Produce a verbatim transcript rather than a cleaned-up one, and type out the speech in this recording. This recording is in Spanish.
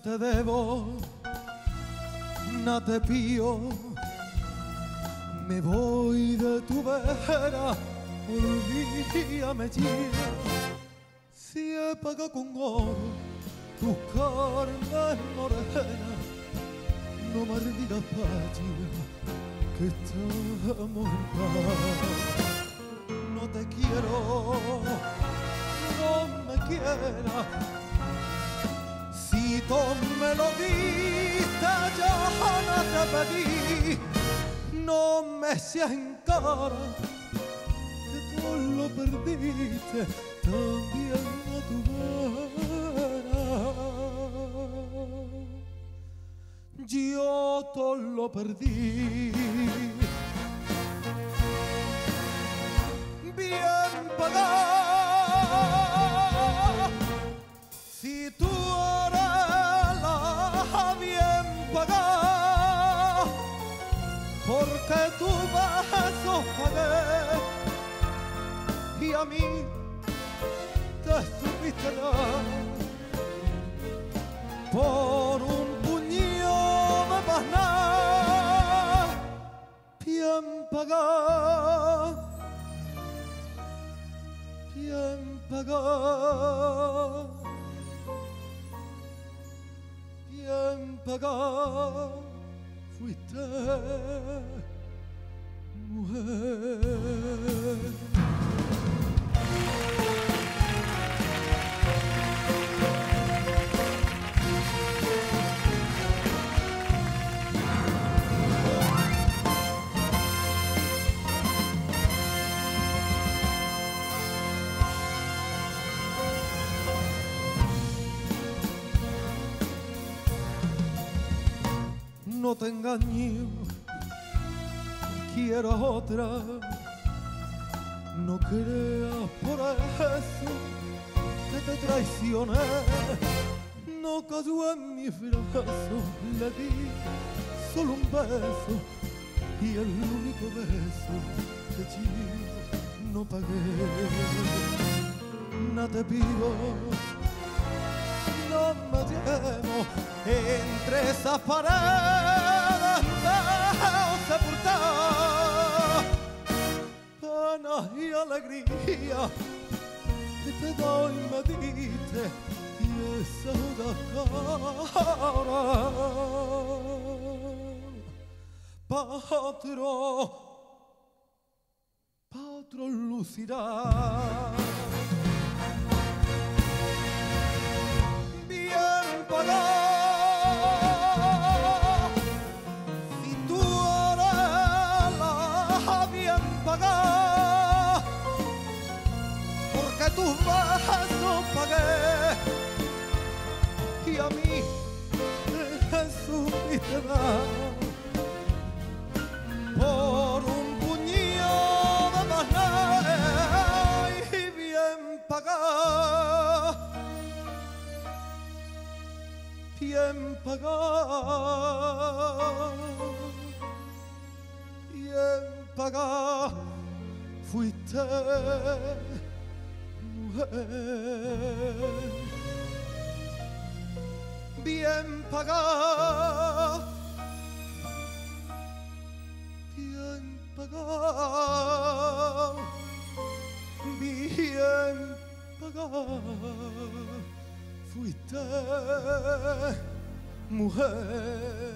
te debo, no te pido, me voy de tu vera, olvídame ya. Si he pagado con oro tus carnes morenas, no me digas patria que estamos en paz. No te quiero, no me quieras. Si tú me lo diste, yo no te pedí. No me seas en cara que tú lo perdiste también a tu vera. Yo todo lo perdí. Bien pagado, si tú eres la bien pagada, porque tu beso pagué y a mí te supiste dar por un puñado de pasnar. Bien pagado, bien pagado, bien pagado fuiste, mujer. No te engaño, quiero a otra. No creas por eso que te traicioné. No cayó en mi brazo, le di solo un beso y el único beso que yo no pagué. No te pido, no me llevo entre esas paredes de sepultar penas y alegría que te doy me diste y esa otra cara. Patrón, patrón lucirá. Bien pagado, si tú eres la bien pagada, porque tus besos pagué y a mí me supiste dar por un puñado de pasnar. Y bien pagado, bien pagado, bien pagado fuiste, mujer. Bien pagado, bien pagado, bien pagado fuiste, mujer.